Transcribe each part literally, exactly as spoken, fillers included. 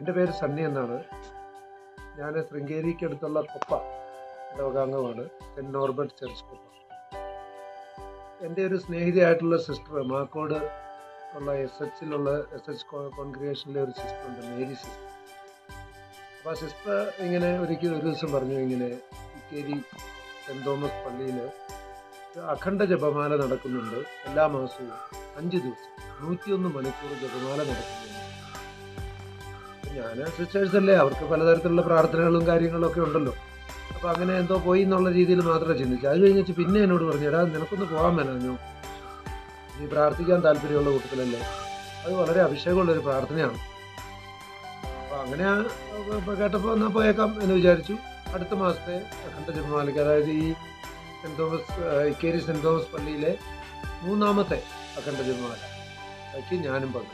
എൻ്റെ പേര് സണ്ണി എന്നാണ്. ഞാൻ ശൃംഗേരിക്കടുത്തുള്ള കൊപ്പ ലോകാംഗമാണ്, സെൻറ്റ് നോർബർട്ട് ചർച്ച് കൊപ്പ. എൻ്റെ ഒരു സ്നേഹിതയായിട്ടുള്ള സിസ്റ്റർ മാക്കോട് ഉള്ള എസ് എച്ചിലുള്ള എസ് എച്ച് കോൺഗ്രിഗേഷനിലെ ഒരു സിസ്റ്ററുണ്ട്, മേരി സിസ്റ്റർ. അപ്പോൾ ആ സിസ്റ്റർ ഇങ്ങനെ ഒരിക്കലും ഒരു ദിവസം പറഞ്ഞു, ഇങ്ങനെ ഇക്കേരി സെൻറ്റ് തോമസ് പള്ളിയിൽ അഖണ്ഡ ജപമാല നടക്കുന്നുണ്ട് എല്ലാ മാസവും അഞ്ച് ദിവസം നൂറ്റിയൊന്ന് മണിക്കൂർ ജപമാല നടക്കുന്നുണ്ട്. ഞാൻ സിസ്റ്റേഴ്സല്ലേ, അവർക്ക് പലതരത്തിലുള്ള പ്രാർത്ഥനകളും കാര്യങ്ങളും ഒക്കെ ഉണ്ടല്ലോ. അപ്പോൾ അങ്ങനെ എന്തോ പോയി എന്നുള്ള രീതിയിൽ മാത്രമേ ചിന്തിച്ചു. അത് കഴിഞ്ഞിട്ട് പിന്നെ എന്നോട് പറഞ്ഞു, എടാ നിനക്കൊന്ന് പോകാൻ വേണോ, നീ പ്രാർത്ഥിക്കാൻ താല്പര്യമുള്ള കൂട്ടത്തിലല്ലേ, അത് വളരെ അഭിഷേകമുള്ളൊരു പ്രാർത്ഥനയാണ്. അപ്പോൾ അങ്ങനെ കേട്ടപ്പോൾ എന്നാൽ പോയേക്കാം എന്ന് വിചാരിച്ചു. അടുത്ത മാസത്തെ അഖണ്ഡ ജപമാലയ്ക്ക്, അതായത് ഈ saint Thomas Ikkeri saint Thomas പള്ളിയിലെ മൂന്നാമത്തെ അഖണ്ഡ ജപമാലയ്ക്ക് ഞാനും പങ്കെടുത്തു.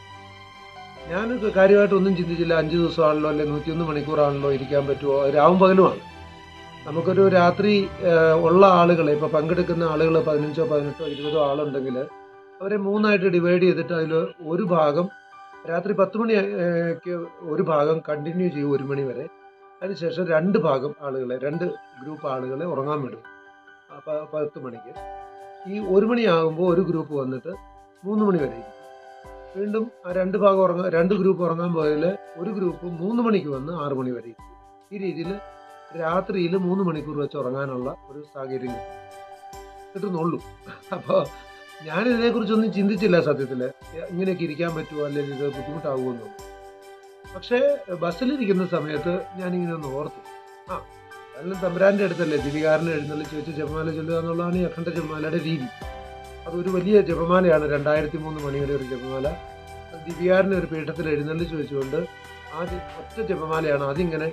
ഞാൻ കാര്യമായിട്ടൊന്നും ചിന്തിച്ചില്ല. അഞ്ച് ദിവസമാണല്ലോ, അല്ലെ നൂറ്റിയൊന്ന് മണിക്കൂറാണല്ലോ, ഇരിക്കാൻ പറ്റുമോ, രാവും പകലുമാണ്. നമുക്കൊരു രാത്രി ഉള്ള ആളുകളെ, ഇപ്പോൾ പങ്കെടുക്കുന്ന ആളുകൾ പതിനഞ്ചോ പതിനെട്ടോ ഇരുപതോ ആളുണ്ടെങ്കിൽ അവരെ മൂന്നായിട്ട് ഡിവൈഡ് ചെയ്തിട്ട് അതിൽ ഒരു ഭാഗം രാത്രി പത്ത് മണിക്ക് ഒരു ഭാഗം കണ്ടിന്യൂ ചെയ്യും ഒരു മണി വരെ. അതിനുശേഷം രണ്ട് ഭാഗം ആളുകളെ, രണ്ട് ഗ്രൂപ്പ് ആളുകളെ ഉറങ്ങാൻ വിടും പത്ത് മണിക്ക്. ഈ ഒരു മണിയാകുമ്പോൾ ഒരു ഗ്രൂപ്പ് വന്നിട്ട് മൂന്ന് മണി വരെ ഇരിക്കും. വീണ്ടും ആ രണ്ട് ഭാഗം ഉറങ്ങാൻ രണ്ട് ഗ്രൂപ്പ് ഉറങ്ങാൻ പോയാൽ ഒരു ഗ്രൂപ്പ് മൂന്ന് മണിക്ക് വന്ന് ആറ് മണി വരെ ഇരിക്കും. ഈ രീതിയിൽ രാത്രിയിൽ മൂന്ന് മണിക്കൂർ വെച്ച് ഉറങ്ങാനുള്ള ഒരു സാഹചര്യം കിട്ടുന്നുള്ളൂ. അപ്പോൾ ഞാനിതിനെക്കുറിച്ചൊന്നും ചിന്തിച്ചില്ല സത്യത്തിൽ, ഇങ്ങനെയൊക്കെ ഇരിക്കാൻ പറ്റുമോ അല്ലെങ്കിൽ ഇത് ബുദ്ധിമുട്ടാകുമെന്നൊന്നും. പക്ഷേ ബസ്സിലിരിക്കുന്ന സമയത്ത് ഞാനിങ്ങനെ ഒന്ന് ഓർത്തു, ആ അതെല്ലാം തമ്പുരാൻ്റെ അടുത്തല്ലേ ദിവികാരനെ എഴുന്നള്ളിച്ച് വെച്ച് ജപമാല ചൊല്ലുക എന്നുള്ളതാണ് ഈ അഖണ്ഡ ജപമാലയുടെ രീതി. അതൊരു വലിയ ജപമാലയാണ്, രണ്ടായിരത്തി മൂന്ന് മണിയുടെ ഒരു ജപമാല. ദിവികാരനെ ഒരു പീഠത്തിൽ എഴുന്നള്ളിച്ച് വെച്ചുകൊണ്ട് ആ ഒറ്റ ജപമാലയാണ്. അതിങ്ങനെ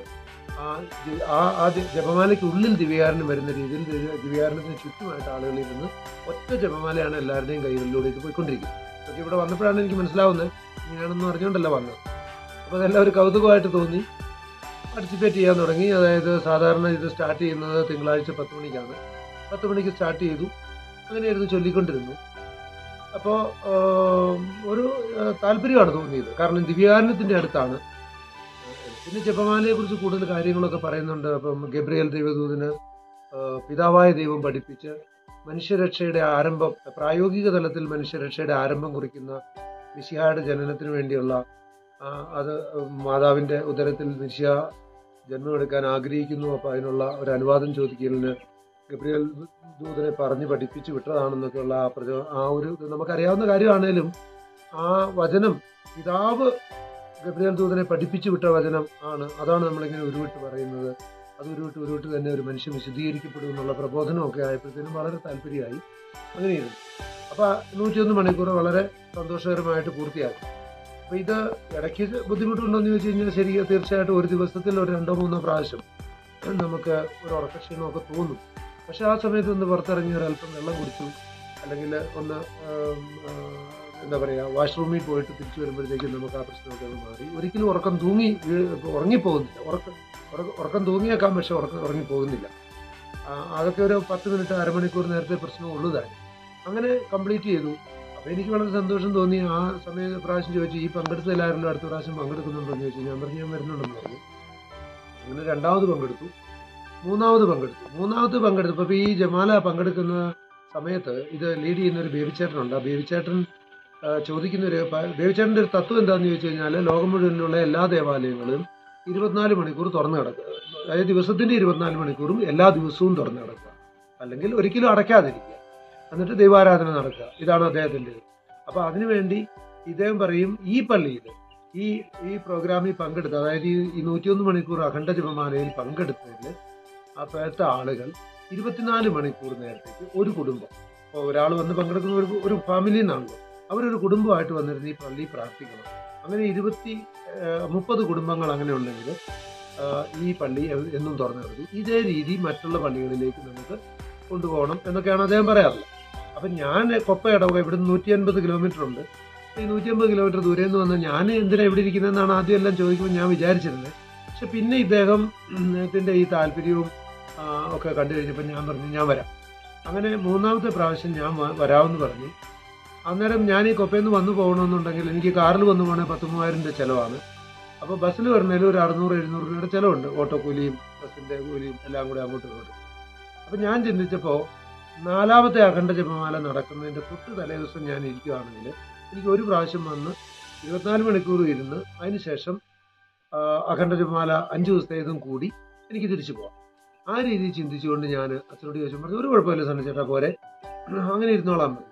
ആ ആ ജപമാലയ്ക്കുള്ളിൽ ദിവികാരന് വരുന്ന രീതിയിൽ ദിവികാരനത്തിന് ചുറ്റുമായിട്ട് ആളുകളിൽ നിന്ന് ഒറ്റ ജപമാലയാണ് എല്ലാവരുടെയും കൈകളിലൂടെ ഇത് പോയിക്കൊണ്ടിരിക്കുന്നത്. അതൊക്കെ ഇവിടെ വന്നപ്പോഴാണ് എനിക്ക് മനസ്സിലാവുന്നത്, ഇങ്ങനെയാണെന്ന് പറഞ്ഞുകൊണ്ടല്ല വന്നത്. അപ്പോൾ അതെല്ലാം ഒരു കൗതുകമായിട്ട് തോന്നി, പാർട്ടിസിപ്പേറ്റ് ചെയ്യാൻ തുടങ്ങി. അതായത് സാധാരണ ഇത് സ്റ്റാർട്ട് ചെയ്യുന്നത് തിങ്കളാഴ്ച പത്ത് മണിക്കാണ്. പത്ത് മണിക്ക് സ്റ്റാർട്ട് ചെയ്തു. അങ്ങനെയായിരുന്നു ചൊല്ലിക്കൊണ്ടിരുന്നു. അപ്പോൾ ഒരു താല്പര്യമാണ് തോന്നിയത്, കാരണം ദിവ്യകാരുണ്യത്തിൻ്റെ അടുത്താണ്. പിന്നെ ജപമാലയെക്കുറിച്ച് കൂടുതൽ കാര്യങ്ങളൊക്കെ പറയുന്നുണ്ട്. അപ്പം ഗബ്രിയേൽ ദൈവദൂതന് പിതാവായ ദൈവം പഠിപ്പിച്ച് മനുഷ്യരക്ഷയുടെ ആരംഭം, പ്രായോഗിക തലത്തിൽ മനുഷ്യരക്ഷയുടെ ആരംഭം കുറിക്കുന്ന മിശിഹായുടെ ജനനത്തിന് വേണ്ടിയുള്ള, അത് മാതാവിൻ്റെ ഉദരത്തിൽ മിശിഹ ജന്മമെടുക്കാൻ ആഗ്രഹിക്കുന്നു, അപ്പോൾ അതിനുള്ള ഒരു അനുവാദം ചോദിക്കലിന് ഗബ്രിയേൽ ദൂതനെ പറഞ്ഞ് പഠിപ്പിച്ച് വിട്ടതാണെന്നൊക്കെയുള്ള ആ പ്രചോ ആ ഒരു നമുക്കറിയാവുന്ന കാര്യമാണേലും ആ വചനം പിതാവ് ഗബ്രിയേൽ ദൂതനെ പഠിപ്പിച്ചു വിട്ട വചനം ആണ്. അതാണ് നമ്മളിങ്ങനെ ഉരുവിട്ട് പറയുന്നത്. അത് ഉരുവിട്ട് ഉരുവിട്ട് തന്നെ ഒരു മനുഷ്യൻ വിശദീകരിക്കപ്പെടും എന്നുള്ള പ്രബോധനമൊക്കെ ആയപ്പോഴത്തേനും വളരെ താല്പര്യമായി. അങ്ങനെയിരുന്നു. അപ്പോൾ നൂറ്റിയൊന്ന് മണിക്കൂർ വളരെ സന്തോഷകരമായിട്ട് പൂർത്തിയാക്കി. അപ്പോൾ ഇത് ഇടയ്ക്ക് ബുദ്ധിമുട്ടുണ്ടോ എന്ന് ചോദിച്ചു കഴിഞ്ഞാൽ ശരി, തീർച്ചയായിട്ടും ഒരു ദിവസത്തിൽ ഒരു രണ്ടോ മൂന്നോ പ്രാവശ്യം നമുക്ക് ഒരു ഉറക്കക്ഷീണമൊക്കെ തോന്നും. പക്ഷെ ആ സമയത്ത് ഒന്ന് പുറത്തിറങ്ങി ഒരല്പം വെള്ളം കുടിച്ചു, അല്ലെങ്കിൽ ഒന്ന് എന്താ പറയുക വാഷ്റൂമിൽ പോയിട്ട് തിരിച്ചു വരുമ്പോഴത്തേക്കും നമുക്ക് ആ പ്രശ്നമൊക്കെ ഒന്ന് മാറി. ഒരിക്കലും ഉറക്കം തൂങ്ങി ഉറങ്ങിപ്പോകുന്നില്ല. ഉറക്കം ഉറക്കം തൂങ്ങിയേക്കാം, പക്ഷെ ഉറക്കം ഉറങ്ങിപ്പോകുന്നില്ല. അതൊക്കെ ഒരു പത്ത് മിനിറ്റ് അരമണിക്കൂർ നേരത്തെ പ്രശ്നം ഉള്ളതാണ്. അങ്ങനെ കംപ്ലീറ്റ് ചെയ്തു. അപ്പോൾ എനിക്ക് വളരെ സന്തോഷം തോന്നി. ആ സമയം പ്രാവശ്യം ചോദിച്ചു, ഈ പങ്കെടുത്ത എല്ലാവരും അടുത്ത പ്രാവശ്യം പങ്കെടുക്കുന്നുണ്ടോ എന്ന് ചോദിച്ചു. ഞാൻ പറഞ്ഞു ഞാൻ വരുന്നുണ്ടെന്ന് പറഞ്ഞു. അങ്ങനെ രണ്ടാമത് പങ്കെടുത്തു, മൂന്നാമത് പങ്കെടുത്തു മൂന്നാമത് പങ്കെടുത്തു അപ്പോൾ ഈ ജമാല പങ്കെടുക്കുന്ന സമയത്ത് ഇത് ലീഡ് ചെയ്യുന്ന ഒരു ബേബിച്ചേട്ടനുണ്ട്. ആ ബേബിച്ചേട്ടൻ ചോദിക്കുന്ന ഒരു ബേബിച്ചേട്ടൻ്റെ ഒരു തത്വം എന്താണെന്ന് ചോദിച്ചു കഴിഞ്ഞാൽ, ലോകം മുഴുവനുള്ള എല്ലാ ദേവാലയങ്ങളും ഇരുപത്തിനാല് മണിക്കൂർ തുറന്നു കിടക്കുക, അതായത് ദിവസത്തിൻ്റെ ഇരുപത്തിനാല് മണിക്കൂറും എല്ലാ ദിവസവും തുറന്നു കിടക്കുക, അല്ലെങ്കിൽ ഒരിക്കലും അടയ്ക്കാതിരിക്കുക, എന്നിട്ട് ദൈവാരാധന നടക്കുക. ഇതാണ് അദ്ദേഹത്തിൻ്റെ. അപ്പോൾ അതിനുവേണ്ടി ഇദ്ദേഹം പറയും, ഈ പള്ളിയിൽ ഈ ഈ പ്രോഗ്രാമിൽ പങ്കെടുത്ത, അതായത് ഈ നൂറ്റിയൊന്ന് മണിക്കൂർ അഖണ്ഡ ജപമാലയിൽ പങ്കെടുത്തതിൽ അപ്പോഴത്തെ ആളുകൾ ഇരുപത്തിനാല് മണിക്കൂർ നേരത്തേക്ക് ഒരു കുടുംബം, ഇപ്പോൾ ഒരാൾ വന്ന് പങ്കെടുക്കുന്ന ഒരു ഒരു ഫാമിലി എന്നാണല്ലോ, അവരൊരു കുടുംബമായിട്ട് വന്നിരുന്ന് ഈ പള്ളി പ്രാർത്ഥിക്കണം. അങ്ങനെ ഇരുപത്തി മുപ്പത് കുടുംബങ്ങൾ അങ്ങനെ ഉണ്ടെങ്കിൽ ഈ പള്ളി എന്നും തുറന്നു കിടക്കും. ഇതേ രീതി മറ്റുള്ള പള്ളികളിലേക്ക് നമുക്ക് കൊണ്ടുപോകണം എന്നൊക്കെയാണ് അദ്ദേഹം പറയാറുള്ളത്. അപ്പം ഞാൻ കൊപ്പ ഇടവക ഇവിടുന്ന് നൂറ്റി അൻപത് കിലോമീറ്റർ ഉണ്ട്. ഈ നൂറ്റി അമ്പത് കിലോമീറ്റർ ദൂരെ നിന്ന് വന്നാൽ ഞാൻ എന്തിനാ ഇവിടെ ഇരിക്കുന്നതെന്നാണ് ആദ്യം എല്ലാം ചോദിക്കുമ്പോൾ ഞാൻ വിചാരിച്ചിരുന്നത്. പക്ഷെ പിന്നെ ഇദ്ദേഹത്തിൻ്റെ ഈ താല്പര്യവും ഒക്കെ കണ്ടു കഴിഞ്ഞപ്പോൾ ഞാൻ പറഞ്ഞു ഞാൻ വരാം. അങ്ങനെ മൂന്നാമത്തെ പ്രാവശ്യം ഞാൻ വരാമെന്ന് പറഞ്ഞു. അന്നേരം ഞാൻ ഈ കൊപ്പയിൽ നിന്ന് വന്നു പോകണമെന്നുണ്ടെങ്കിൽ എനിക്ക് കാറിൽ വന്നു പോകണമെങ്കിൽ പത്ത് മൂവായിരം രൂപ ചിലവാണ്. അപ്പോൾ ബസ്സിൽ വരണേലും ഒരു അറുന്നൂറ് എഴുന്നൂറ് രൂപയുടെ ചിലവുണ്ട്, ഓട്ടോ കൂലിയും ബസ്സിൻ്റെ കൂലിയും എല്ലാം കൂടി അങ്ങോട്ടും ഇങ്ങോട്ടും. അപ്പം ഞാൻ ചിന്തിച്ചപ്പോൾ നാലാമത്തെ അഖണ്ഡ ജപമാല നടക്കുന്നതിൻ്റെ തൊട്ട് തലേ ദിവസം ഞാൻ ഇരിക്കുകയാണെങ്കിൽ എനിക്ക് ഒരു പ്രാവശ്യം വന്ന് ഇരുപത്തിനാല് മണിക്കൂർ ഇരുന്ന് അതിന് ശേഷം അഖണ്ഡ ജപമാല അഞ്ച് ദിവസത്തേതും കൂടി എനിക്ക് തിരിച്ചു പോകാം. ആ രീതിയിൽ ചിന്തിച്ചുകൊണ്ട് ഞാൻ അച്ഛനോട് ചോദിച്ചു, പറഞ്ഞു ഒരു കുഴപ്പമില്ല സണ്ണിച്ചേട്ടാ, പോരെ, അങ്ങനെ ഇരുന്നോളാൻ മതി.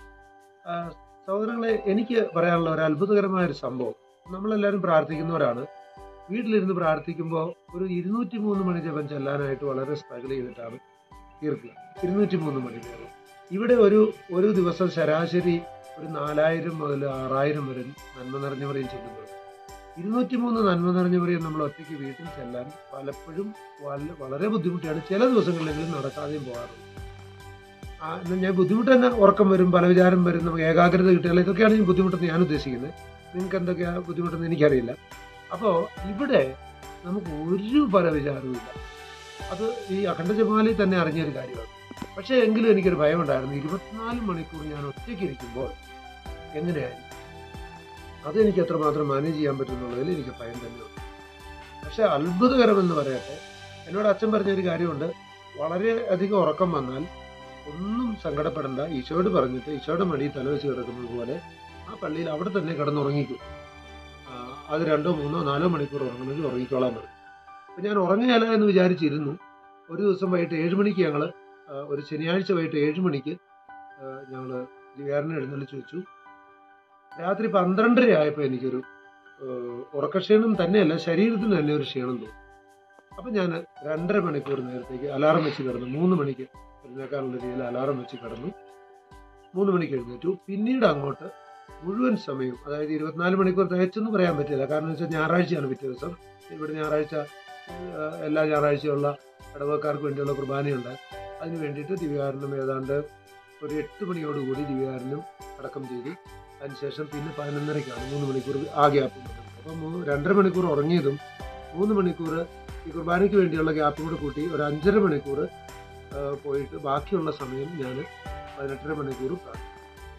സഹോദരങ്ങളെ, എനിക്ക് പറയാനുള്ള ഒരു അത്ഭുതകരമായ ഒരു സംഭവം, നമ്മളെല്ലാവരും പ്രാർത്ഥിക്കുന്നവരാണ്. വീട്ടിലിരുന്ന് പ്രാർത്ഥിക്കുമ്പോൾ ഒരു ഇരുന്നൂറ്റി മൂന്ന് മണി ജപം ചെല്ലാനായിട്ട് വളരെ സ്ട്രഗിൾ ചെയ്തിട്ടാണ് തീർക്കുക. ഇരുന്നൂറ്റി മൂന്ന് മണി ജപം ഇവിടെ ഒരു ഒരു ദിവസം ശരാശരി ഒരു നാലായിരം മുതൽ ആറായിരം വരെ നന്മ നിറഞ്ഞവരെയും ചെല്ലുന്നത്. ഇരുന്നൂറ്റി മൂന്ന് നന്മ നിറഞ്ഞവരെയും നമ്മൾ ഒറ്റയ്ക്ക് വീട്ടിൽ ചെല്ലാൻ പലപ്പോഴും വളരെ ബുദ്ധിമുട്ടാണ്. ചില ദിവസങ്ങളിലെങ്കിലും നടക്കാതെയും പോകാറുണ്ട്. ഞാൻ ബുദ്ധിമുട്ട് തന്നെ ഉറക്കം വരും, പല വിചാരം വരും, നമുക്ക് ഏകാഗ്രത കിട്ടുകയില്ല. ഇതൊക്കെയാണ് ഈ ബുദ്ധിമുട്ടെന്ന് ഞാൻ ഉദ്ദേശിക്കുന്നത്. നിങ്ങൾക്ക് എന്തൊക്കെയാണ് ബുദ്ധിമുട്ടെന്ന് എനിക്കറിയില്ല. അപ്പോൾ ഇവിടെ നമുക്ക് ഒരു പല വിചാരവും ഇല്ല. അത് ഈ അഖണ്ഡ ജപമാലയിൽ തന്നെ അറിഞ്ഞൊരു കാര്യമാണ്. പക്ഷേ എങ്കിലും എനിക്കൊരു ഭയമുണ്ടായിരുന്നു, ഇരുപത്തിനാല് മണിക്കൂർ ഞാൻ ഒറ്റയ്ക്ക് ഇരിക്കുമ്പോൾ എങ്ങനെയായിരിക്കും, അതെനിക്ക് എത്രമാത്രം മാനേജ് ചെയ്യാൻ പറ്റുന്നുള്ളതിൽ എനിക്ക് ഭയം തന്നെയുണ്ട്. പക്ഷെ അത്ഭുതകരമെന്ന് പറയട്ടെ, എന്നോട് അച്ഛൻ പറഞ്ഞൊരു കാര്യമുണ്ട്, വളരെ അധികം ഉറക്കം വന്നാൽ ഒന്നും സങ്കടപ്പെടേണ്ട, ഈശോയോട് പറഞ്ഞിട്ട് ഈശോയുടെ മടിയിൽ തലവെച്ച് കിടക്കുന്നത് പോലെ ആ പള്ളിയിൽ അവിടെ തന്നെ കിടന്നുറങ്ങിക്കും. അത് രണ്ടോ മൂന്നോ നാലോ മണിക്കൂർ ഉറങ്ങണമെങ്കിൽ ഉറങ്ങിക്കോളാൻ പറഞ്ഞു. അപ്പം ഞാൻ ഉറങ്ങുകയില്ല എന്ന് വിചാരിച്ചിരുന്നു. ഒരു ദിവസം വൈകിട്ട് ഏഴ് മണിക്ക് ഞങ്ങൾ ഒരു ശനിയാഴ്ച വൈകിട്ട് ഏഴ് മണിക്ക് ഞങ്ങൾ ദിവ്യാരനെ എഴുന്നള്ളിച്ച് വെച്ചു. രാത്രി പന്ത്രണ്ടര ആയപ്പോൾ എനിക്കൊരു ഉറക്കക്ഷീണം തന്നെയല്ല, ശരീരത്തിന് തന്നെ ഒരു ക്ഷീണം തോന്നി. അപ്പം ഞാൻ രണ്ടര മണിക്കൂർ നേരത്തേക്ക് അലാറം വെച്ച് കിടന്നു. മൂന്ന് മണിക്ക് എഴുന്നേക്കാനുള്ള രീതിയിൽ അലാറം വെച്ച് കിടന്നു. മൂന്ന് മണിക്ക് എഴുന്നേറ്റു. പിന്നീട് അങ്ങോട്ട് മുഴുവൻ സമയം, അതായത് ഇരുപത്തിനാല് മണിക്കൂർ തികച്ചെന്ന് പറയാൻ പറ്റില്ല. കാരണം വെച്ചാൽ ഞായറാഴ്ചയാണ് പിറ്റേ ദിവസം. ഇവിടെ ഞായറാഴ്ച എല്ലാ ഞായറാഴ്ചയുള്ള ഇടവക്കാർക്ക് വേണ്ടിയുള്ള കുർബാനയുണ്ട്. അതിന് വേണ്ടിയിട്ട് ദിവ്യകാരുണ്യം ഏതാണ്ട് ഒരു എട്ട് മണിയോടുകൂടി ദിവ്യകാരുണ്യം അടക്കം ചെയ്തു. അതിനുശേഷം പിന്നെ പതിനൊന്നരയ്ക്കാണ് മൂന്ന് മണിക്കൂർ ആ ഗ്യാപ്പ്. അപ്പം രണ്ടര മണിക്കൂർ ഉറങ്ങിയതും മൂന്ന് മണിക്കൂർ ഈ കുർബാനയ്ക്ക് വേണ്ടിയുള്ള ഗ്യാപ്പും കൂടെ കൂട്ടി ഒരു അഞ്ചര മണിക്കൂർ പോയിട്ട് ബാക്കിയുള്ള സമയം ഞാൻ പതിനെട്ടര മണിക്കൂർ പ്രാർത്ഥിക്കും.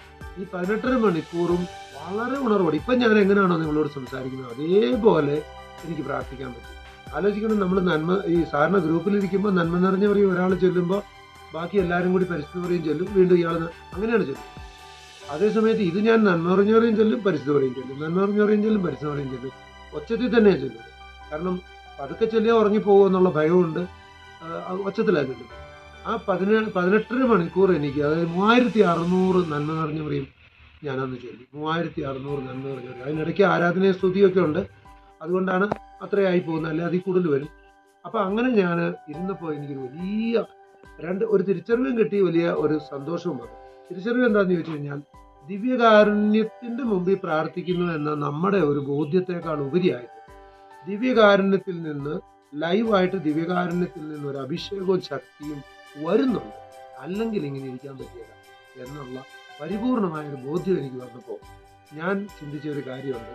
ഈ പതിനെട്ടര മണിക്കൂറും വളരെ ഉണർവോടെ ഇപ്പം ഞാൻ എങ്ങനെയാണോ നിങ്ങളോട് സംസാരിക്കുന്നത് അതേപോലെ എനിക്ക് പ്രാർത്ഥിക്കാൻ പറ്റും. ആലോചിക്കണം, നമ്മൾ നന്മ ഈ സാധാരണ ഗ്രൂപ്പിലിരിക്കുമ്പോൾ നന്മ നിറഞ്ഞ പറയും ഒരാൾ ചൊല്ലുമ്പോൾ ബാക്കി എല്ലാവരും കൂടി പരിസ്ഥിതി പറയും ചൊല്ലും, വീണ്ടും ഇയാൾ അങ്ങനെയാണ് ചൊല്ലും. അതേസമയത്ത് ഇത് ഞാൻ നന്മ നിറഞ്ഞ പറയും ചൊല്ലും, പരിസ്ഥിതി പറയും ചൊല്ലും, നന്മ നിറഞ്ഞ പറയും ചൊല്ലും, പരിസ്ഥിതി പറയും ചൊല്ലും, ഒച്ചത്തിൽ തന്നെയാണ് ചൊല്ലും. കാരണം പതുക്കെ ചൊല്ലിയാൽ ഉറങ്ങിപ്പോകുമോ എന്നുള്ള ഭയമുണ്ട്, ഒച്ചത്തിലാണ് ചൊല്ലും. ആ പതിനേഴ് പതിനെട്ടര മണിക്കൂർ എനിക്ക്, അതായത് മൂവായിരത്തി അറുന്നൂറ് നന്മ നിറഞ്ഞ പറയും ഞാനന്ന് ചൊല്ലി. മൂവായിരത്തി അറുന്നൂറ് നന്മ നിറഞ്ഞ പറയും. അതിനിടയ്ക്ക് ആരാധനയും സ്തുതിയൊക്കെ ഉണ്ട്, അതുകൊണ്ടാണ് അത്രയായി പോകുന്നത്, അല്ലെ അതിൽ കൂടുതൽ വരും. അപ്പം അങ്ങനെ ഞാൻ ഇരുന്നപ്പോൾ എനിക്കൊരു വലിയ രണ്ട് ഒരു തിരിച്ചറിവും കിട്ടി, വലിയ ഒരു സന്തോഷവും വന്നു. തിരിച്ചറിവ് എന്താണെന്ന് ചോദിച്ചു കഴിഞ്ഞാൽ, ദിവ്യകാരുണ്യത്തിൻ്റെ മുമ്പിൽ പ്രാർത്ഥിക്കുന്നു എന്ന നമ്മുടെ ഒരു ബോധ്യത്തെക്കാൾ ഉപരിയായിട്ട് ദിവ്യകാരുണ്യത്തിൽ നിന്ന് ലൈവായിട്ട് ദിവ്യകാരുണ്യത്തിൽ നിന്ന് ഒരു അഭിഷേകവും ശക്തിയും വരുന്നുണ്ട്, അല്ലെങ്കിൽ ഇങ്ങനെ ഇരിക്കാൻ പറ്റില്ല എന്നുള്ള പരിപൂർണമായൊരു ബോധ്യം എനിക്ക് വന്നപ്പോൾ ഞാൻ ചിന്തിച്ച ഒരു കാര്യമുണ്ട്.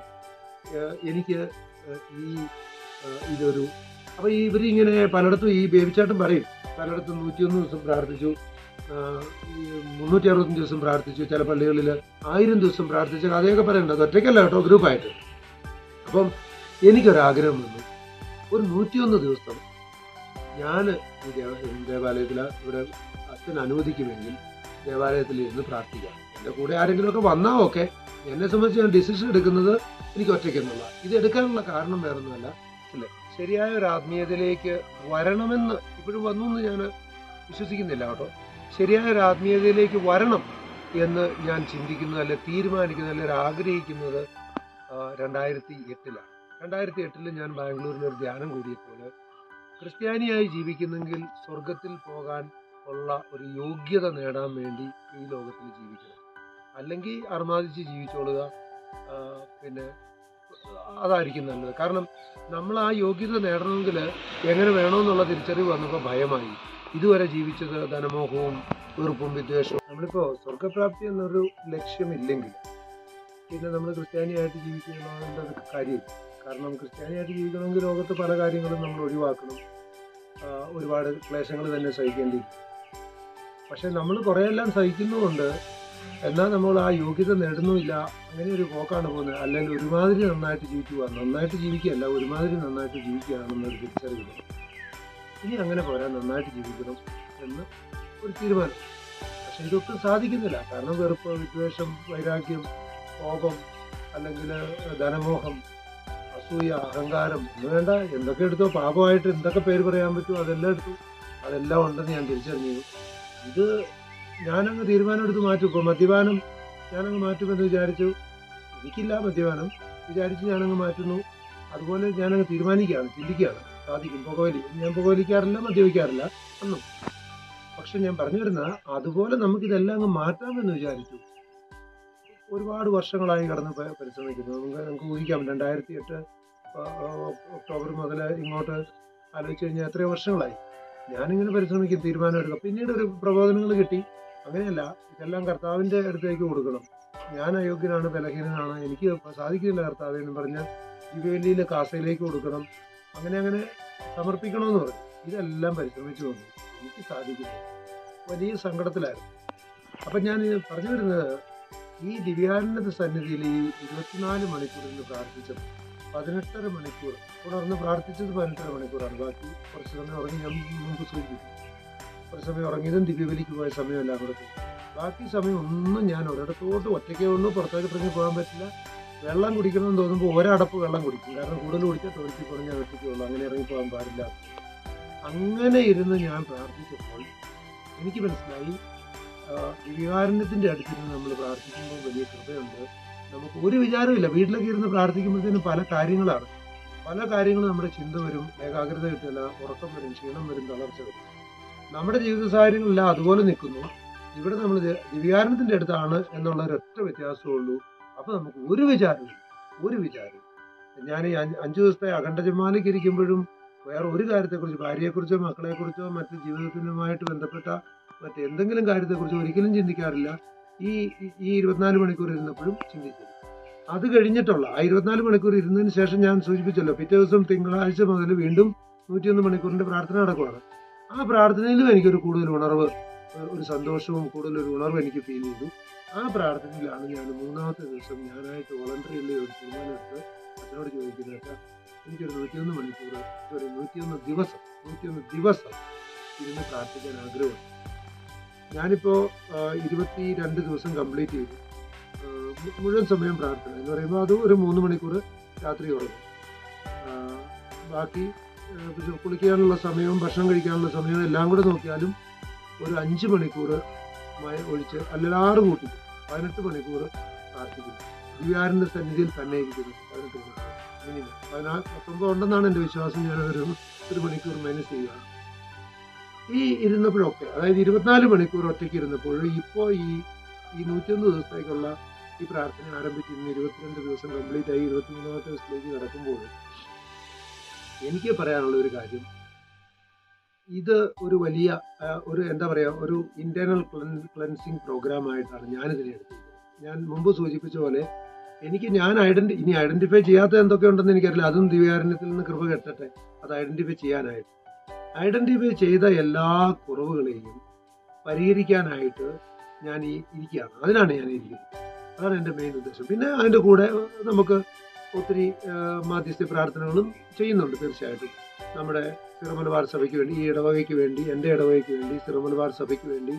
എനിക്ക് ഈ ഇതൊരു അപ്പോൾ ഈ ഇവരിങ്ങനെ പലയിടത്തും ഈ ബേബിച്ചാട്ടം പറയും, പലയിടത്തും നൂറ്റിയൊന്ന് ദിവസം പ്രാർത്ഥിച്ചു, മുന്നൂറ്റി അറുപത്തഞ്ച് ദിവസം പ്രാർത്ഥിച്ചു, ചില പള്ളികളിൽ ആയിരം ദിവസം പ്രാർത്ഥിച്ച കഥയൊക്കെ പറയണ്ട. അത് ഒറ്റയ്ക്കല്ല കേട്ടോ, ഗ്രൂപ്പായിട്ട്. അപ്പം എനിക്കൊരാഗ്രഹം വന്നു, ഒരു നൂറ്റിയൊന്ന് ദിവസം ഞാൻ ഈ ദേവാലയത്തിൽ ഇവിടെ അച്ഛൻ അനുവദിക്കുമെങ്കിൽ ദേവാലയത്തിൽ ഇരുന്ന് പ്രാർത്ഥിക്കാം. എൻ്റെ കൂടെ ആരെങ്കിലുമൊക്കെ വന്നാൽ ഓക്കെ. എന്നെ സംബന്ധിച്ച് ഞാൻ ഡിസിഷൻ എടുക്കുന്നത് എനിക്ക് ഒറ്റയ്ക്കെന്നുള്ള. ഇത് എടുക്കാനുള്ള കാരണം വേറൊന്നുമല്ല, അല്ലേ, ശരിയായ ഒരു ആത്മീയതയിലേക്ക് വരണമെന്ന് ഇപ്പോഴും വന്നു എന്ന് ഞാൻ വിശ്വസിക്കുന്നില്ല കേട്ടോ. ശരിയായ ഒരു ആത്മീയതയിലേക്ക് വരണം എന്ന് ഞാൻ ചിന്തിക്കുന്നത്, അല്ലെ തീരുമാനിക്കുന്നത്, അല്ലെങ്കിൽ ആഗ്രഹിക്കുന്നത് രണ്ടായിരത്തി എട്ടിലാണ്. രണ്ടായിരത്തി എട്ടിൽ ഞാൻ ബാംഗ്ലൂരിലൊരു ധ്യാനം കൂടിയപ്പോൾ ക്രിസ്ത്യാനിയായി ജീവിക്കുന്നെങ്കിൽ സ്വർഗത്തിൽ പോകാൻ ഉള്ള ഒരു യോഗ്യത നേടാൻ വേണ്ടി ഈ ലോകത്തിൽ ജീവിക്കണം, അല്ലെങ്കിൽ അർമാദിച്ച് ജീവിച്ചോളുക, പിന്നെ അതായിരിക്കും നല്ലത്. കാരണം നമ്മൾ ആ യോഗ്യത നേടണമെങ്കിൽ എങ്ങനെ വേണമെന്നുള്ള തിരിച്ചറിവ് വന്നപ്പോൾ ഭയമായി. ഇതുവരെ ജീവിച്ചത് ധനമോഹവും വെറുപ്പും വിദ്വേഷവും. നമ്മളിപ്പോൾ സ്വർഗപ്രാപ്തി എന്നൊരു ലക്ഷ്യമില്ലെങ്കിൽ പിന്നെ നമ്മൾ ക്രിസ്ത്യാനിയായിട്ട് ജീവിക്കുന്നതിൻ്റെ കാര്യമില്ല. കാരണം ക്രിസ്ത്യാനിയായിട്ട് ജീവിക്കണമെങ്കിൽ ലോകത്ത് പല കാര്യങ്ങളും നമ്മൾ ഒഴിവാക്കണം, ഒരുപാട് ക്ലേശങ്ങൾ തന്നെ സഹിക്കേണ്ടി. പക്ഷെ നമ്മൾ കുറേയെല്ലാം സഹിക്കുന്നതുകൊണ്ട് എന്നാൽ നമ്മൾ ആ യോഗ്യത നേടുന്നുമില്ല. അങ്ങനെ ഒരു പോക്കാണ് പോകുന്നത്. അല്ലെങ്കിൽ ഒരുമാതിരി നന്നായിട്ട് ജീവിക്കുക, നന്നായിട്ട് ജീവിക്കുകയല്ല, ഒരുമാതിരി നന്നായിട്ട് ജീവിക്കുകയാണെന്നൊരു തിരിച്ചറിവ്. ഇനി അങ്ങനെ പോരാ, നന്നായിട്ട് ജീവിക്കണം എന്ന് ഒരു തീരുമാനം. പക്ഷെ ഇതൊട്ടും സാധിക്കുന്നില്ല. കാരണം വെറുപ്പ്, വിദ്വേഷം, വൈരാഗ്യം, കോപം, അല്ലെങ്കിൽ ധനമോഹം, അസൂയ, അഹങ്കാരം എന്ന് വേണ്ട എന്തൊക്കെ എടുത്തോ, പാപമായിട്ട് എന്തൊക്കെ പേര് പറയാൻ പറ്റുമോ അതെല്ലാം എടുത്തു. അതെല്ലാം ഉണ്ടെന്ന് ഞാൻ തിരിച്ചറിഞ്ഞു. ഇത് ഞാനങ്ങ് തീരുമാനം എടുത്ത് മാറ്റും. ഇപ്പോൾ മദ്യപാനം ഞാനങ്ങ് മാറ്റുമെന്ന് വിചാരിച്ചു. എനിക്കില്ല മദ്യപാനം, വിചാരിച്ച് ഞാനങ്ങ് മാറ്റുന്നു. അതുപോലെ ഞാനങ്ങ് തീരുമാനിക്കുകയാണ്, ചിന്തിക്കുകയാണ്. സാധിക്കും. പുകവലി ഞാൻ പുകവലിക്കാറില്ല, മദ്യപിക്കാറില്ല ഒന്നും. പക്ഷെ ഞാൻ പറഞ്ഞു വരുന്ന അതുപോലെ നമുക്കിതെല്ലാം അങ്ങ് മാറ്റാമെന്ന് വിചാരിച്ചു. ഒരുപാട് വർഷങ്ങളായി കടന്ന് പരിശ്രമിക്കുന്നു. നമുക്ക് നമുക്ക് ഊഹിക്കാം. രണ്ടായിരത്തി എട്ട് ഒക്ടോബർ മുതൽ ഇങ്ങോട്ട് ആലോചിച്ച് കഴിഞ്ഞാൽ എത്രയോ വർഷങ്ങളായി ഞാനിങ്ങനെ പരിശ്രമിക്കും, തീരുമാനം എടുക്കുക. പിന്നീട് ഒരു പ്രബോധനങ്ങൾ കിട്ടി. അങ്ങനെയല്ല, ഇതെല്ലാം കർത്താവിൻ്റെ അടുത്തേക്ക് കൊടുക്കണം. ഞാൻ അയോഗ്യനാണ്, ബലഹീനനാണ്, എനിക്ക് സാധിക്കില്ല കർത്താവേ എന്ന് പറഞ്ഞാൽ ദിവ്യബലിയിലെ കാസയിലേക്ക് കൊടുക്കണം. അങ്ങനെ അങ്ങനെ സമർപ്പിക്കണമെന്ന് പറഞ്ഞു. ഇതെല്ലാം പരിശ്രമിച്ചു വന്നു. എനിക്ക് സാധിക്കുന്നു. വലിയ സങ്കടത്തിലായിരുന്നു. അപ്പം ഞാൻ പറഞ്ഞു വരുന്നത്, ഈ ദിവ്യാനന്ദ സന്നിധിയിൽ ഈ ഇരുപത്തിനാല് മണിക്കൂറിന് പ്രാർത്ഥിച്ചത് പതിനെട്ടര മണിക്കൂർ ഉണർന്ന് പ്രാർത്ഥിച്ചത് പതിനെട്ടര മണിക്കൂറാണ്. ബാക്കി കുറച്ച് സമയം ഉറങ്ങി. ഞാൻ മുമ്പ് സൂചിപ്പിച്ചു, കുറച്ച് സമയം ഉറങ്ങിയതും ദിവ്യബലിക്ക് പോയ സമയമെല്ലാം കൊടുത്തു. ബാക്കി സമയം ഒന്നും ഞാൻ ഒരിടത്തോട്ട് ഒറ്റയ്ക്കേ ഉള്ളൂ, പുറത്തേക്ക് ഇറങ്ങി പോകാൻ പറ്റില്ല. വെള്ളം കുടിക്കണമെന്ന് തോന്നുമ്പോൾ ഒരടപ്പ് വെള്ളം കുടിക്കും. കാരണം കൂടുതൽ കുടിച്ചാൽ ടോയ്ലറ്റിൽ പോകണം, ഞാൻ ഒറ്റയ്ക്കേ ഉള്ളൂ, അങ്ങനെ ഇറങ്ങി പോകാൻ പാടില്ല. അങ്ങനെ ഇരുന്ന് ഞാൻ പ്രാർത്ഥിച്ചപ്പോൾ എനിക്ക് മനസ്സിലായി, ദിവ്യകാരുണ്യത്തിൻ്റെ അടുത്തിരുന്ന് നമ്മൾ പ്രാർത്ഥിക്കുമ്പോൾ വലിയ കൃപയുണ്ട്. നമുക്ക് ഒരു വിചാരമില്ല. വീട്ടിലൊക്കെ ഇരുന്ന് പ്രാർത്ഥിക്കുമ്പോഴത്തേനും പല കാര്യങ്ങളാണ്. പല കാര്യങ്ങളും നമ്മുടെ ചിന്ത വരും, ഏകാഗ്രത കിട്ടില്ല, ഉറക്കം വരും, ക്ഷീണം വരും, തളർച്ച വരും. നമ്മുടെ ജീവിത സാഹചര്യങ്ങളെല്ലാം അതുപോലെ നിൽക്കുന്നു. ഇവിടെ നമ്മൾ ദിവ്യകാരുണ്യത്തിൻ്റെ അടുത്താണ് എന്നുള്ള ഒരൊറ്റ വ്യത്യാസമേ ഉള്ളൂ. അപ്പോൾ നമുക്ക് ഒരു വിചാരമില്ല, ഒരു വിചാരം. ഞാൻ ഈ അഞ്ചു ദിവസത്തെ അഖണ്ഡ ജപമാലയ്ക്ക് ഇരിക്കുമ്പോഴും വേറെ ഒരു കാര്യത്തെക്കുറിച്ച്, ഭാര്യയെക്കുറിച്ചോ മക്കളെക്കുറിച്ചോ മറ്റ് ജീവിതത്തിനുമായിട്ട് ബന്ധപ്പെട്ട മറ്റെന്തെങ്കിലും കാര്യത്തെക്കുറിച്ച് ഒരിക്കലും ചിന്തിക്കാറില്ല. ഈ ഈ ഇരുപത്തിനാല് മണിക്കൂർ ഇരുന്നപ്പോഴും ചിന്തിച്ചു. അത് കഴിഞ്ഞിട്ടുള്ള ആ ഇരുപത്തിനാല് മണിക്കൂർ ഇരുന്നതിന് ശേഷം ഞാൻ സൂചിപ്പിച്ചല്ലോ, പിറ്റേ ദിവസം തിങ്കളാഴ്ച മുതൽ വീണ്ടും നൂറ്റിയൊന്ന് മണിക്കൂറിന്റെ പ്രാർത്ഥന നടക്കുവാണ്. ആ പ്രാർത്ഥനയിലും എനിക്കൊരു കൂടുതൽ ഉണർവ്, ഒരു സന്തോഷവും കൂടുതലൊരു ഉണർവ് എനിക്ക് ഫീൽ ചെയ്തു. ആ പ്രാർത്ഥനയിലാണ് ഞാൻ മൂന്നാമത്തെ ദിവസം ഞാനായിട്ട് വോളണ്ടറിയിൽ ഒരു തീരുമാനമെടുത്ത് അച്ഛനോട് ചോദിക്കുന്നത്, എനിക്കൊരു നൂറ്റിയൊന്ന് മണിക്കൂർ ഒരു നൂറ്റിയൊന്ന് ദിവസം നൂറ്റിയൊന്ന് ദിവസം ഇരുന്ന് പ്രാർത്ഥിക്കാൻ ആഗ്രഹമുണ്ട്. ഞാനിപ്പോൾ ഇരുപത്തി രണ്ട് ദിവസം കംപ്ലീറ്റ് ചെയ്തു. മുഴുവൻ സമയം പ്രാർത്ഥന എന്ന് പറയുമ്പോൾ അത് ഒരു മൂന്ന് മണിക്കൂർ രാത്രി ഉറങ്ങും. ബാക്കി കുളിക്കാനുള്ള സമയവും ഭക്ഷണം കഴിക്കാനുള്ള സമയവും എല്ലാം കൂടെ നോക്കിയാലും ഒരു അഞ്ച് മണിക്കൂർ മഴ ഒഴിച്ച് അല്ലാറ് കൂട്ടി പതിനെട്ട് മണിക്കൂർ പ്രാർത്ഥിക്കുന്നു. ദിവ്യാനന്ദ സന്നിധിയിൽ തന്നെ ഇരിക്കുന്നു. പതിനെട്ട് മണിക്കൂർ മിനിമം പതിനാ പത്തൊമ്പത് ഉണ്ടെന്നാണ് എൻ്റെ വിശ്വാസം. ഞാനതൊരു ഒരു മണിക്കൂർ മൈനസ് ചെയ്യുകയാണ്. ഈ ഇരുന്നപ്പോഴൊക്കെ, അതായത് ഇരുപത്തിനാല് മണിക്കൂർ ഒറ്റയ്ക്ക് ഇരുന്നപ്പോഴും ഇപ്പോൾ ഈ ഈ നൂറ്റിയൊന്ന് ദിവസത്തേക്കുള്ള ഈ പ്രാർത്ഥന ആരംഭിച്ച് ഇന്ന് ഇരുപത്തിരണ്ട് ദിവസം കംപ്ലീറ്റ് ആയി ഇരുപത്തിമൂന്നാമത്തെ ദിവസത്തിലേക്ക് കടക്കുമ്പോൾ എനിക്ക് പറയാനുള്ള ഒരു കാര്യം, ഇത് ഒരു വലിയ ഒരു എന്താ പറയുക ഒരു ഇന്റേണൽ ക്ലെൻസിങ് പ്രോഗ്രാം ആയിട്ടാണ് ഞാനിതിനെ എടുത്തിരിക്കുന്നത്. ഞാൻ മുമ്പ് സൂചിപ്പിച്ച പോലെ എനിക്ക് ഞാൻ ഐഡന്റി ഇനി ഐഡന്റിഫൈ ചെയ്യാത്ത എന്തൊക്കെ ഉണ്ടെന്ന് എനിക്കറിയില്ല. അതും ദിവ്യകാരുണ്യത്തിൽ നിന്ന് കൃപ കെട്ടട്ടെ അത് ഐഡന്റിഫൈ ചെയ്യാനായിട്ട്. ഐഡന്റിഫൈ ചെയ്ത എല്ലാ കുറവുകളെയും പരിഹരിക്കാനായിട്ട് ഞാൻ ഈ ഇരിക്കുകയാണ്. അതിനാണ് ഞാൻ ഇരിക്കുന്നത്. അതാണ് എൻ്റെ മെയിൻ ഉദ്ദേശം. പിന്നെ അതിൻ്റെ കൂടെ നമുക്ക് ഒത്തിരി മാധ്യസ്ഥ പ്രാർത്ഥനകളും ചെയ്യുന്നുണ്ട്. തീർച്ചയായിട്ടും നമ്മുടെ സിറമലബാർ സഭയ്ക്ക് വേണ്ടി, ഈ ഇടവകയ്ക്ക് വേണ്ടി, എൻ്റെ ഇടവകയ്ക്ക് വേണ്ടി, സിറമലബാർ സഭയ്ക്ക് വേണ്ടി,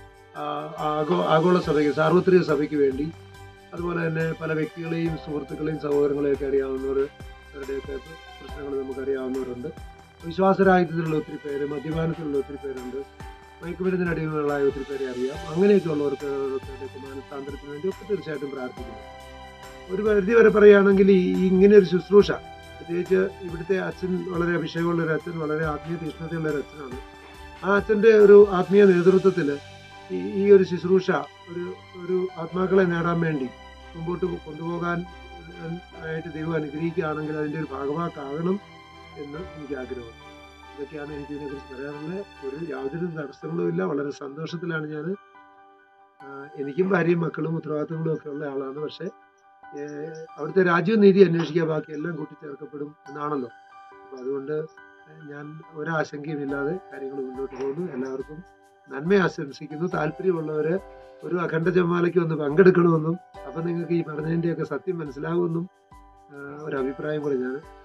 ആഗോ ആഗോള സഭയ്ക്ക്, സാർവത്രിക സഭയ്ക്ക് വേണ്ടി, അതുപോലെ തന്നെ പല വ്യക്തികളെയും സുഹൃത്തുക്കളെയും സഹോദരങ്ങളെയൊക്കെ അറിയാവുന്നവർ, അവരുടെയൊക്കെ പ്രശ്നങ്ങൾ നമുക്കറിയാവുന്നവരുണ്ട്. വിശ്വാസരാഹിത്യത്തിലുള്ള ഒത്തിരി പേര്, മദ്യപാനത്തിലുള്ള ഒത്തിരി പേരുണ്ട്, മയക്കുമരുന്നിനടിമകളായ ഒത്തിരി പേരെ അറിയാം. അങ്ങനെയൊക്കെ ഉള്ളവർക്ക് മാനസാന്തരത്തിന് വേണ്ടി ഒക്കെ തീർച്ചയായിട്ടും പ്രാർത്ഥിക്കുന്നു. ഒരു പരിധി വരെ പറയുകയാണെങ്കിൽ ഈ ഇങ്ങനെ ഒരു ശുശ്രൂഷ, പ്രത്യേകിച്ച് ഇവിടുത്തെ അച്ഛൻ വളരെ അഭിഷേകമുള്ള ഒരു അച്ഛൻ, വളരെ ആത്മീയ തീഷ്ണതയുള്ള ഒരു അച്ഛനാണ്. ആ അച്ഛൻ്റെ ഒരു ആത്മീയ നേതൃത്വത്തിൽ ഈ ഈ ഒരു ശുശ്രൂഷ ഒരു ഒരു ആത്മാക്കളെ നേടാൻ വേണ്ടി മുമ്പോട്ട് കൊണ്ടുപോകാൻ ആയിട്ട് ദൈവം അനുഗ്രഹിക്കുകയാണെങ്കിൽ അതിൻ്റെ ഒരു ഭാഗമാക്കാകണം എന്ന് എനിക്ക് ആഗ്രഹം. ഇതൊക്കെയാണ് എനിക്ക് ഇതിനെക്കുറിച്ച് പറയാനുള്ളത്. ഒരു യാതൊരു തടസ്സങ്ങളും ഇല്ല. വളരെ സന്തോഷത്തിലാണ് ഞാൻ. എനിക്കും ഭാര്യയും മക്കളും ഉത്തരവാദിത്തങ്ങളും ഒക്കെ ഉള്ള ആളാണ്. പക്ഷേ അവിടുത്തെ രാജ്യവും നീതി അന്വേഷിക്കുക, ബാക്കി എല്ലാം കൂട്ടിച്ചേർക്കപ്പെടും എന്നാണല്ലോ. അപ്പോൾ അതുകൊണ്ട് ഞാൻ ഒരാശങ്കയും ഇല്ലാതെ കാര്യങ്ങൾ മുന്നോട്ട് പോകുന്നു. എല്ലാവർക്കും നന്മ ആശംസിക്കുന്നു. താല്പര്യമുള്ളവര് ഒരു അഖണ്ഡ ജപമാലയ്ക്ക് ഒന്ന് പങ്കെടുക്കണമെന്നും അപ്പൊ നിങ്ങൾക്ക് ഈ പറഞ്ഞതിന്റെയൊക്കെ സത്യം മനസ്സിലാവുമെന്നും ഒരു അഭിപ്രായം കൂടി ഞാൻ